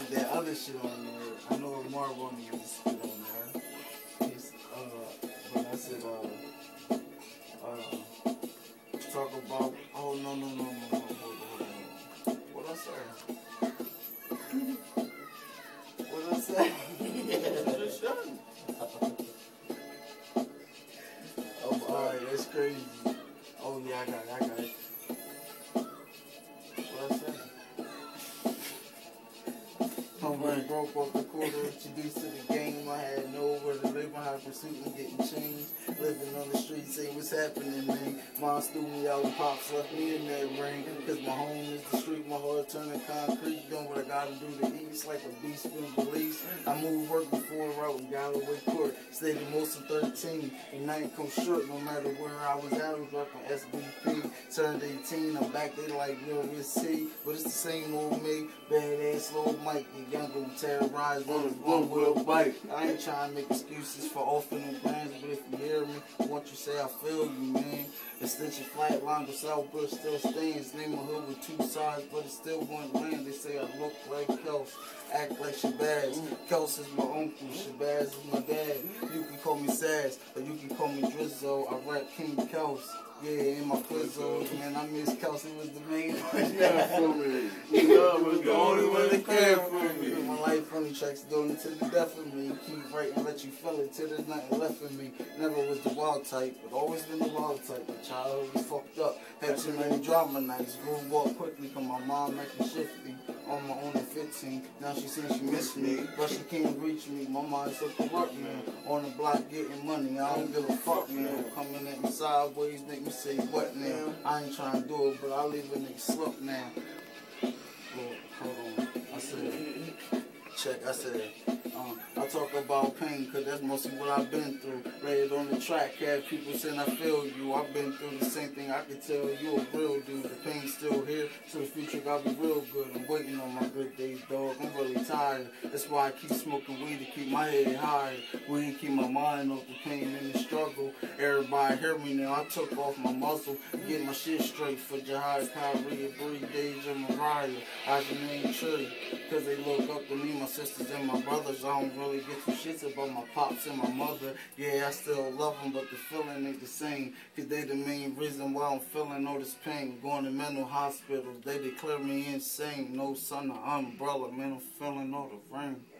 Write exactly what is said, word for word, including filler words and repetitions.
that other shit on there. I know Marvel needs to spit on there. He's, uh, but I said, uh, uh, talk about, oh, no, no, no, no, no, hold on, hold on. What'd I say? What'd I say? Just shut Oh, alright, that's crazy. Oh, yeah, I got it, I got it. What'd I say? Homeboy broke off the quarter, introduced to the game. I had nowhere to live, I had pursuit and getting changed. Living on the streets, say what's happening, man. Mom threw me out and pops left me in that ring. Cause my home is the street, my heart turning concrete. Doing what I gotta do to eat, it's like a beast been released. I moved work before route and got away court. Stayed in most of thirteen, and nothing come short. No matter where I was at, I was working S B P. Turned eighteen, I'm back there like real with C. But it's the same old me, badass little Mike. The younger who terrorized on his one wheel bike. I ain't trying to make excuses for offering no brands, but if you hear me, what you say, I feel you, man. Extension flat line, but Southbridge still stands. Name a hood with two sides, but it's still one land. They say I look like Kels, act like Shabazz. Kels is my uncle, Shabazz is my dad. You can call me Sash, or you can call me Drizzo. I rap King Kels. Yeah, in my Quizzo, man, I miss Kelsey was the main one. Yeah, for me. You know, was the only one that cared for me. My life funny tracks doing it to the death of me. Keep writing, let you feel it till there's nothing left of me. Never was the wild type, but always been the wild type. My childhood was fucked up, had too many drama nights. Grew up quickly, cause my mom acting shifty. On my own at fifteen, now she saying she missed me, but she can't reach me. My mind's so corrupt, man. On the block getting money, I don't give a fuck, man. Coming at me sideways, make me say what now? I ain't trying to do it, but I leave a nigga slump now. Well, hold on. I said, check, I said, um, I talk about pain, cause that's mostly what I've been through. Lay it on the track, have people saying I feel you. I've been through the same thing, I can tell you a real dude. The pain's still here, so the future gotta be real good. I'm waiting on my good days, dog. I'm really tired. That's why I keep smoking weed to keep my head high. Weed keep my mind off the pain and the struggle. Everybody hear me now, I took off my muscle. Get my shit straight for Jihad, Kyrie, Bree, Deja, Mariah. I can name Tree, cause they look up to me, my sisters and my brothers. I don't really get two shits about my pops and my mother. Yeah, I still love them, but the feeling ain't the same. Cause they the main reason why I'm feeling all this pain. Going to mental hospitals, they declare me insane. No sun or umbrella, man, I'm feeling all the rain.